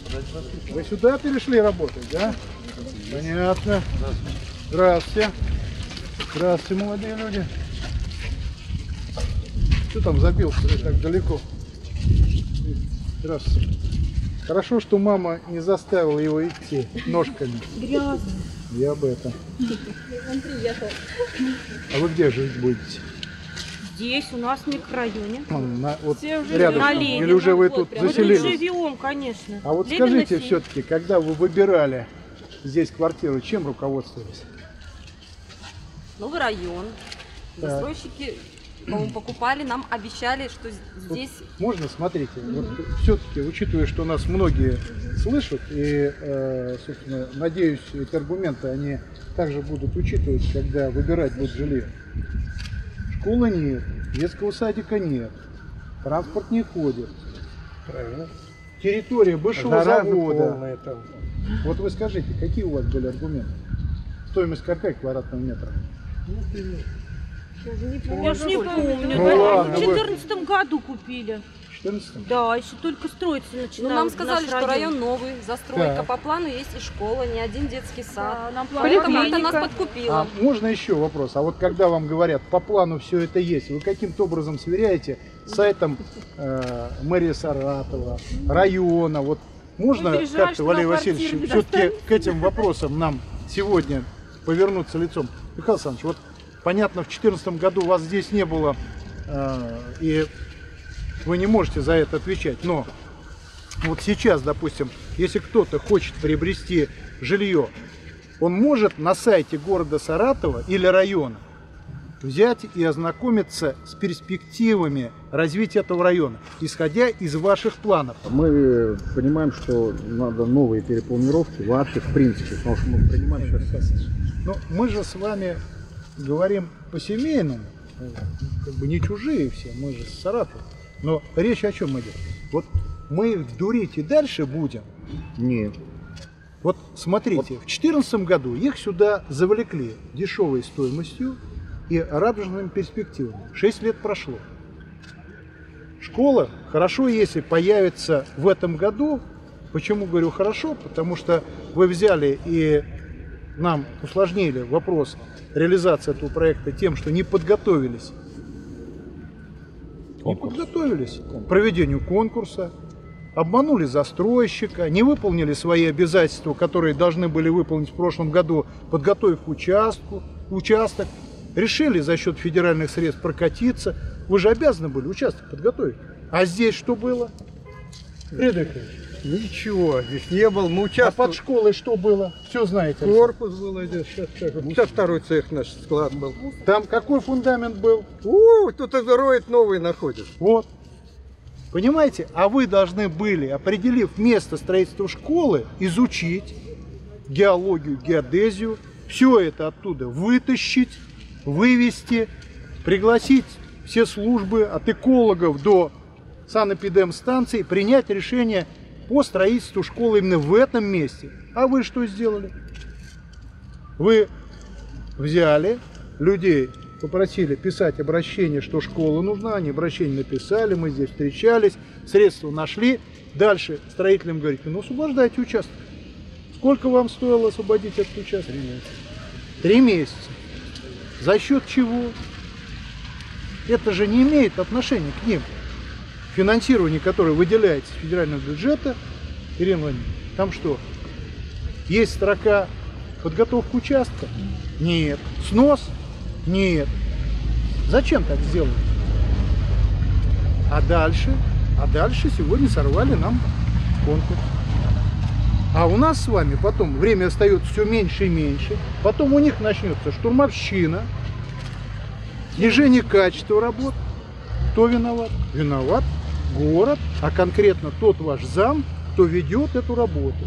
Вы сюда перешли работать, да? Понятно. Здравствуйте. Здравствуйте, молодые люди. Что там забился так далеко? Здравствуйте. Хорошо, что мама не заставила его идти ножками. Грязно. Я об этом. Он приехал. А вы где жить будете? Здесь, у нас в микрорайоне. Вот Все уже рядом. на Ленина. Или уже вы тут Мы заселились? тут живем, конечно. А вот Ленина скажите 7. все-таки, когда вы выбирали здесь квартиру, чем руководствовались? Новый район. Так. Застройщики, по-моему, покупали, нам обещали, что здесь... Вот можно, смотрите, вот все-таки, учитывая, что нас многие слышат, и, собственно, надеюсь, эти аргументы, они также будут учитывать, когда выбирать будут жилье. Школы нет, детского садика нет, транспорт не ходит. Правильно. Территория бывшего завода. Вот вы скажите, какие у вас были аргументы? Стоимость какая квадратного метра? Я же не помню. Ну ладно, В 2014 году купили. В 14-м? Да, еще только строиться начинал. Ну, нам сказали, наш что район новый, застройка. Так. По плану есть и школа, не один детский сад. Да, нам Поэтому это поликлиника. нас подкупило. А можно еще вопрос? А вот когда вам говорят, по плану все это есть, вы каким-то образом сверяете с сайтом мэрии Саратова, района? Вот можно переживаем, как-то, что Валерий нам квартиры Васильевич, не все-таки к этим вопросам нам сегодня повернуться лицом? Михаил Александрович, вот понятно, в 2014 году вас здесь не было, и вы не можете за это отвечать, но вот сейчас, допустим, если кто-то хочет приобрести жилье, он может на сайте города Саратова или района взять и ознакомиться с перспективами развития этого района, исходя из ваших планов. Мы понимаем, что надо новые перепланировки вообще в принципе, потому что мы принимаем сейчас... Но мы же с вами говорим по-семейному, как бы не чужие все, мы же с Саратова. Но речь о чем идет? Вот мы их дурить и дальше будем. Нет. Вот смотрите, в 2014 году их сюда завлекли дешевой стоимостью и радужными перспективами. 6 лет прошло. Школа хорошо, если появится в этом году. Почему говорю хорошо? Потому что вы взяли и нам усложнили вопрос реализации этого проекта тем, что не подготовились. Не подготовились к проведению конкурса, обманули застройщика, не выполнили свои обязательства, которые должны были выполнить в прошлом году, подготовив участок, решили за счет федеральных средств прокатиться. Вы же обязаны были участок подготовить. А здесь что было? Ничего здесь не было. Мы А участвовали. под школой что было? Все знаете. Корпус был здесь. Сейчас второй цех наш склад был. Там какой фундамент был? Тут роет новый находит. Вот. Понимаете? А вы должны были, определив место строительства школы, изучить геологию, геодезию, все это оттуда вытащить, вывести, пригласить все службы от экологов до санэпидемстанций, принять решение по строительству школы именно в этом месте. А вы что сделали? Вы взяли людей, попросили писать обращение, что школа нужна, они обращение написали, мы здесь встречались, средства нашли. Дальше строителям говорите, ну освобождайте участок. Сколько вам стоило освободить этот участок? 3 месяца. 3 месяца. За счет чего? Это же не имеет отношения к ним. Финансирование, которое выделяется из федерального бюджета, Ирина Владимировна, там что? Есть строка подготовка участка? Нет. Снос? Нет. Зачем так сделать? А дальше сегодня сорвали нам конкурс. А у нас с вами потом время остается все меньше и меньше. Потом у них начнется штурмовщина, снижение качества работ. Кто виноват? Виноват город, а конкретно тот ваш зам, кто ведет эту работу.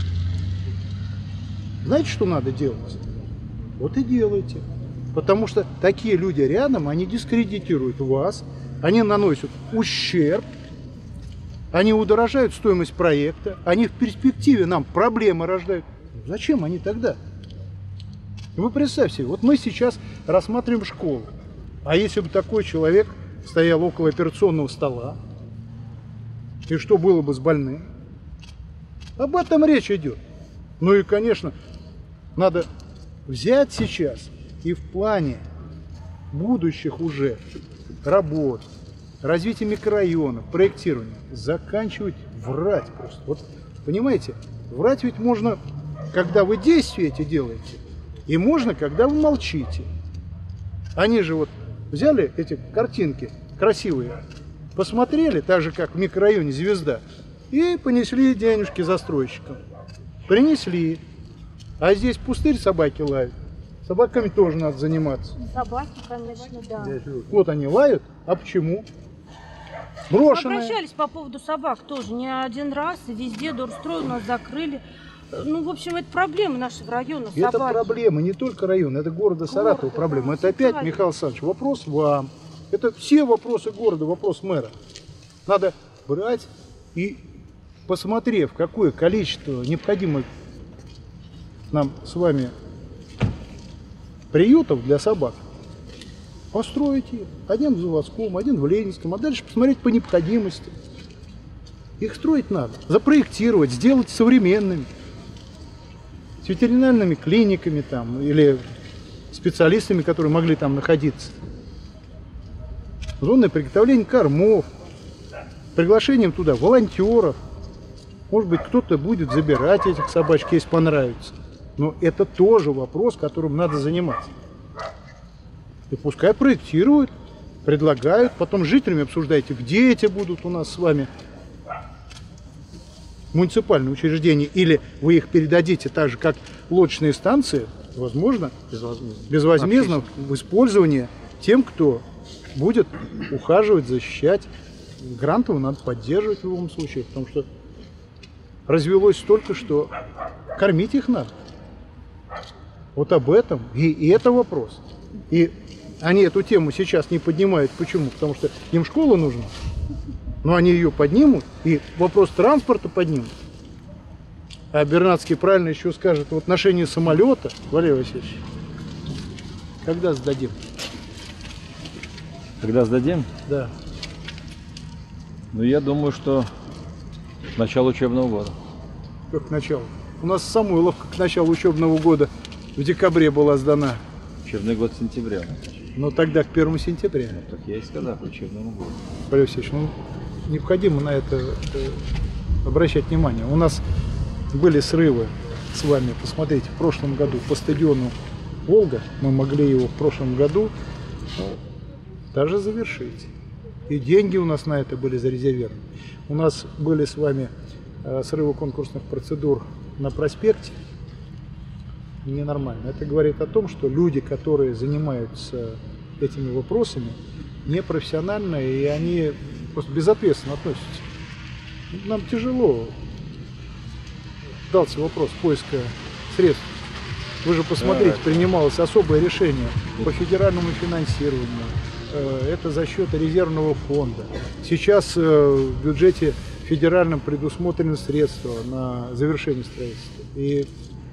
Знаете, что надо делать? Вот и делайте. Потому что такие люди рядом, они дискредитируют вас, они наносят ущерб, они удорожают стоимость проекта, они в перспективе нам проблемы рождают. Зачем они тогда? Вы представьте себе, вот мы сейчас рассматриваем школу. А если бы такой человек стоял около операционного стола, и что было бы с больным? Об этом речь идет. Ну и, конечно, надо взять сейчас и в плане будущих уже работ, развития микрорайонов, проектирования, заканчивать врать просто. Вот, понимаете, врать ведь можно, когда вы действия эти делаете, и можно, когда вы молчите. Они же вот взяли эти картинки красивые, посмотрели, так же, как в микрорайоне «Звезда», и понесли денежки застройщикам. Принесли. А здесь пустырь, собаки лают. Собаками тоже надо заниматься. Собаки, конечно, да. Вот они лают, а почему? Брошенные. Обращались по поводу собак тоже не один раз, и везде Дорстрой у нас закрыли. Ну, в общем, это проблема нашего района, собаки. Это проблема не только района, это города Саратова проблема. да, Это опять, правильно. Михаил Александрович, вопрос вам. Это все вопросы города, вопрос мэра. Надо брать и, посмотрев, какое количество необходимых нам с вами приютов для собак, построить их. Один в Заводском, один в Ленинском, а дальше посмотреть по необходимости. Их строить надо, запроектировать, сделать современными. С ветеринарными клиниками там, или специалистами, которые могли там находиться. Зоны приготовления кормов, приглашением туда волонтеров. Может быть, кто-то будет забирать этих собачек, если понравится. Но это тоже вопрос, которым надо заниматься. И пускай проектируют, предлагают, потом с жителями обсуждайте, где эти будут у нас с вами муниципальные учреждения, или вы их передадите так же, как лодочные станции, возможно, безвозмездно в использование тем, кто будет ухаживать, защищать. Грантово надо поддерживать в любом случае, потому что развелось столько, что кормить их надо. Вот об этом и это вопрос. И они эту тему сейчас не поднимают. Почему? Потому что им школа нужна. Но они ее поднимут, и вопрос транспорта поднимут. А Бернацкий правильно еще скажет в отношении самолета, Валерий Васильевич, когда сдадим? Когда сдадим? Да. Ну, я думаю, что к началу учебного года. Как к началу? У нас Самойловка к началу учебного года в декабре была сдана. Учебный год в сентябре. Но тогда к 1 сентября. Так я и сказал, к учебному году. Валерий Васильевич, ну, необходимо на это обращать внимание. У нас были срывы с вами, посмотрите, в прошлом году по стадиону «Волга», мы могли его в прошлом году даже завершить. И деньги у нас на это были зарезервированы. У нас были с вами срывы конкурсных процедур на проспекте. Ненормально. Это говорит о том, что люди, которые занимаются этими вопросами, непрофессионально, и они просто безответственно относятся. Нам тяжело дался вопрос поиска средств. Вы же посмотрите, принималось особое решение по федеральному финансированию. Это за счет резервного фонда. Сейчас в бюджете федеральном предусмотрены средства на завершение строительства. И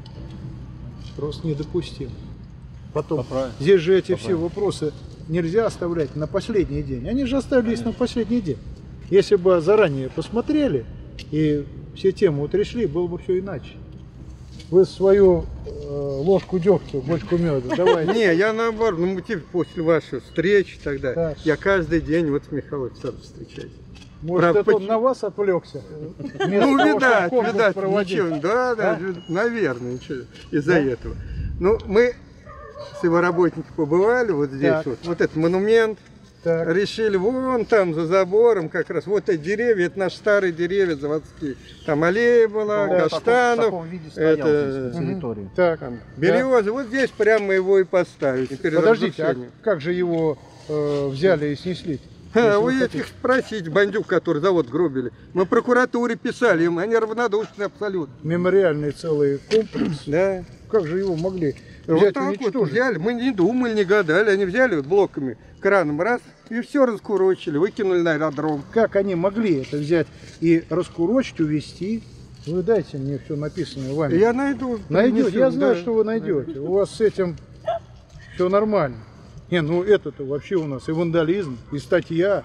просто недопустимо. Потом, здесь же эти все вопросы нельзя оставлять на последний день. Они же оставились на последний день. Если бы заранее посмотрели и все темы утрясли, было бы все иначе. Вы свою ложку дегтя, бочку меда, давайте. Не, я наоборот, ну, мотив после вашей встречи тогда, Так. я каждый день вот с Михаилом Александровичем встречаюсь. Может, Правда, это он почему? на вас отвлекся? Ну, видать, ничего, да, наверное, ничего, из-за этого. Ну, мы с его работниками побывали вот здесь, Так. вот этот монумент, Так. решили вон там за забором как раз, вот эти деревья, это наши старые деревья заводские, там аллея была, каштанов, это Так, береза, вот здесь прямо мы его и поставили. перед подождите, а разрушением. как же его взяли и снесли? А, вы этих спросите, бандюк, который завод гробили. Мы прокуратуре писали, им они равнодушны абсолютно. Мемориальный целый комплекс. Да. Как же его могли Вот взять, так вот уничтожить? взяли, мы не думали, не гадали, они взяли вот блоками, краном раз, и все раскурочили, выкинули на аэродром. Как они могли это взять и раскурочить, увезти? Вы дайте мне все написанное вами. Я найду. Найдете, принесу, я знаю, да. что вы найдете. У вас с этим все нормально. Не, ну это-то вообще у нас и вандализм, и статья,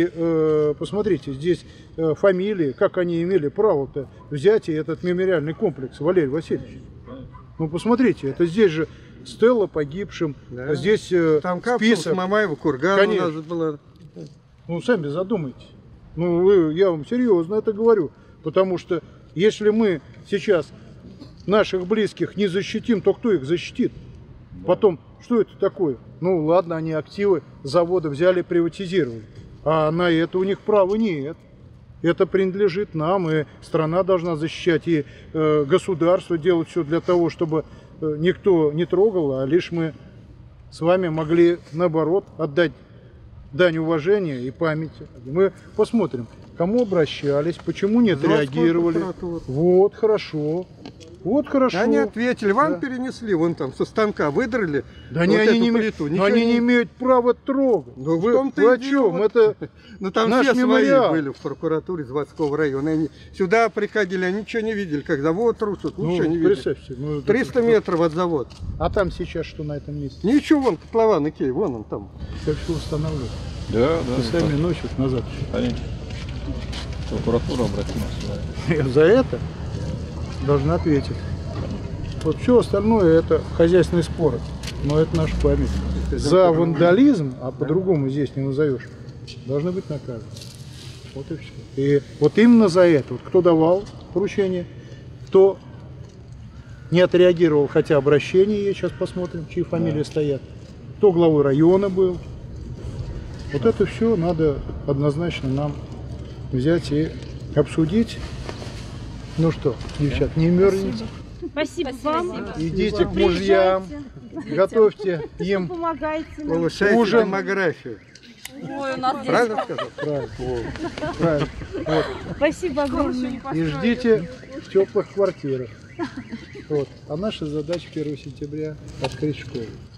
и посмотрите, здесь фамилии, как они имели право-то взять и этот мемориальный комплекс, Валерий Васильевич. Ну посмотрите, это здесь же стела погибшим, Да. здесь Там капсула с список. Мамаева, Кургана у нас была. Ну сами задумайтесь. Ну я вам серьезно это говорю, потому что если мы сейчас наших близких не защитим, то кто их защитит? Потом, что это такое? Ну ладно, они активы завода взяли, приватизировали. А на это у них права нет. Это принадлежит нам, и страна должна защищать, и государство делать все для того, чтобы никто не трогал, а лишь мы с вами могли, наоборот, отдать дань уважения и памяти. Мы посмотрим, кому обращались, почему не отреагировали. Вот, хорошо. Вот хорошо. Они ответили, вам Да. перенесли, вон там со станка выдрали. Да вот они, эту не, плиту. но Ничего они не имеют права трогать. Ну, в вы том-то вы и о дело. чем? Это Ну там наш все мемориал. свои были в прокуратуре заводского района. Они сюда приходили, они ничего не видели, как завод трусят, ничего не видели. представьте. Ну, 300 метров от завода. А там сейчас что на этом месте? Ничего, вон котлован Икея, вон он там. Как все устанавливают. Да, Сами носят назад. Конечно. Прокуратура обратилась. За это должна ответить. Вот все остальное это хозяйственные споры. Но это наша память. За вандализм, а по-другому здесь не назовешь, должны быть наказаны. Вот и все. И вот именно за это, вот кто давал поручение, кто не отреагировал, хотя обращение есть, сейчас посмотрим, чьи фамилии стоят, кто главой района был. Вот это все надо однозначно нам взять и обсудить. Ну что, девчат, не мерзните. Спасибо вам. Идите к мужьям, готовьте им. Помогайте нам. Повышайте Ужин. демографию. Ой, у нас здесь Правильно сказал? Правильно. Правильно. Вот. Спасибо огромное. И ждите в теплых квартирах. Вот. А наша задача 1 сентября открыть школу.